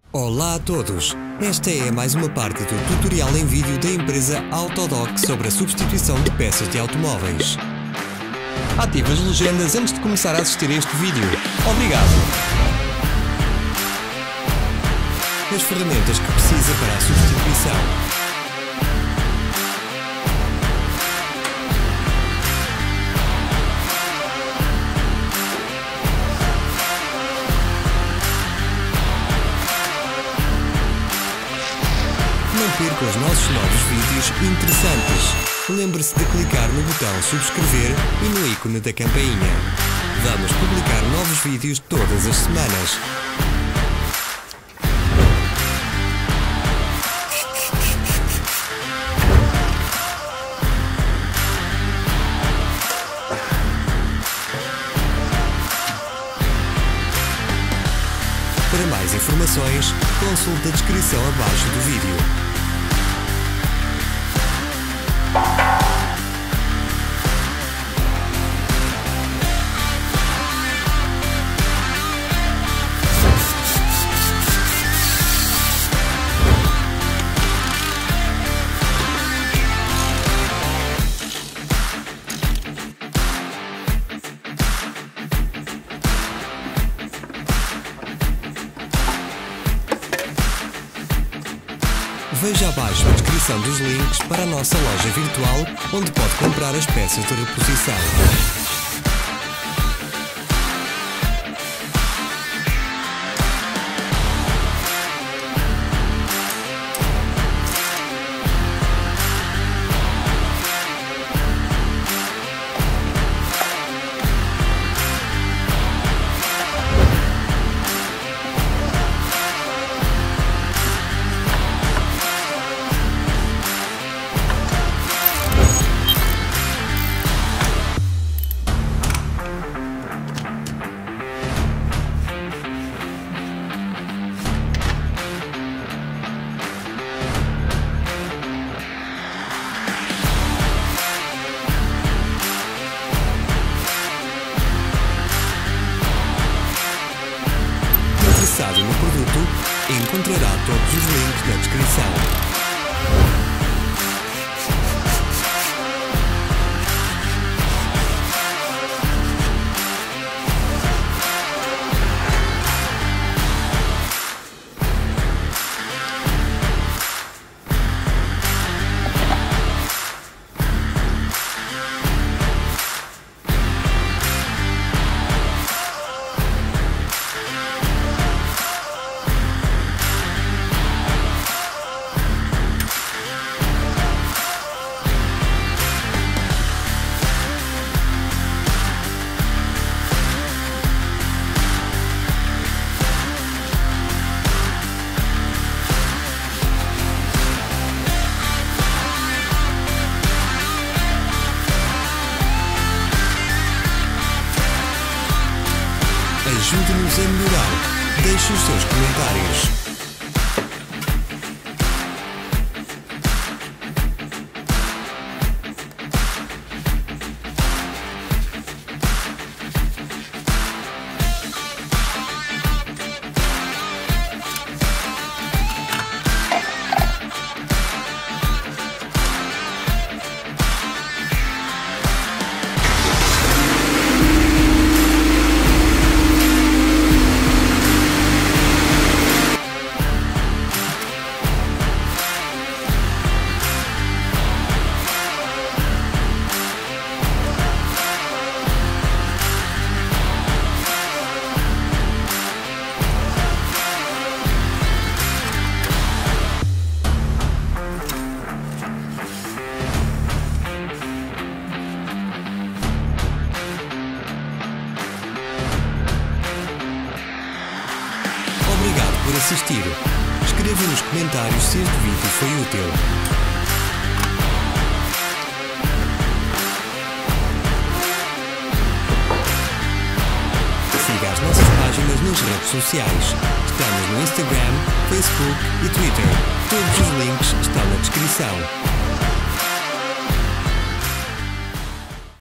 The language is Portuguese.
Olá a todos! Esta é mais uma parte do tutorial em vídeo da empresa Autodoc sobre a substituição de peças de automóveis. Ative as legendas antes de começar a assistir a este vídeo. Obrigado! As ferramentas que precisa para a substituição. Não perca os nossos novos vídeos interessantes. Lembre-se de clicar no botão subscrever e no ícone da campainha. Vamos publicar novos vídeos todas as semanas. Para mais informações, consulte a descrição abaixo do vídeo. Veja abaixo a descrição dos links para a nossa loja virtual, onde pode comprar as peças de reposição. Interessado no produto, encontrará todos os links na descrição. Ajude-nos a melhorar. Deixe os seus comentários. Obrigado por assistir. Escreva nos comentários se este vídeo foi útil. Siga as nossas páginas nas redes sociais. Estamos no Instagram, Facebook e Twitter. Todos os links estão na descrição.